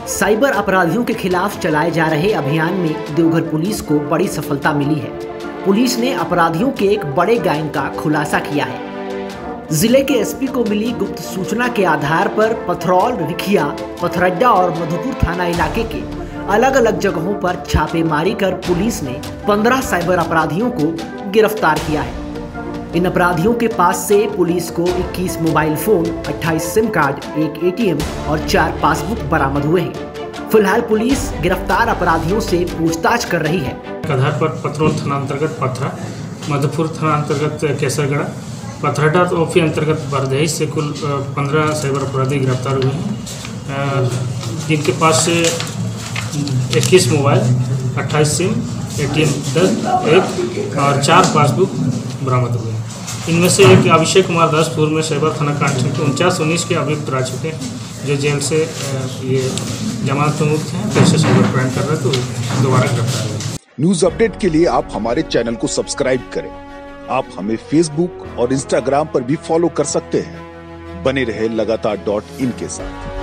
Cyber अपराधियों के खिलाफ चलाए जा रहे अभियान में देवघर पुलिस को बड़ी सफलता मिली है। पुलिस ने अपराधियों के एक बड़े गैंग का खुलासा किया है। जिले के एसपी को मिली गुप्त सूचना के आधार पर पथरौल, रिखिया, पथरड्डा और मधुपुर थाना इलाके के अलग अलग जगहों पर छापेमारी कर पुलिस ने 15 साइबर अपराधियों को गिरफ्तार किया है। इन अपराधियों के पास से पुलिस को 21 mobile phone, 28 SIM card, 1 ATM और 4 पासबुक बरामद हुए हैं। फिलहाल पुलिस गिरफ्तार अपराधियों से पूछताछ कर रही है। आधार पर पथरौल थाना अंतर्गत पथरा, मधुपुर थाना अंतर्गत केसरगढ़, पथरड्डा ओपी अंतर्गत बरदही से कुल 15 साइबर अपराधी गिरफ्तार हुए हैं, जिनके पास से 21 मोबाइल, 28 सिम, एटीएम 1 और 4 पासबुक बरामद हुए हैं। इनमें से एक अभिषेक कुमार दास पूर्व में साइबर थाना कांड के 49-19 के अभियुक्त रह चुके हैं, जो जेल से ये जमानत में मुक्त हैं, फिर से साइबर क्राइम कर रहे तो दोबारा गिरफ्तार हुए। न्यूज अपडेट के लिए आप हमारे चैनल को सब्सक्राइब करें। आप हमें फेसबुक और इंस्टाग्राम पर भी फॉलो कर सकते हैं। बने रहे लगातार .in के साथ।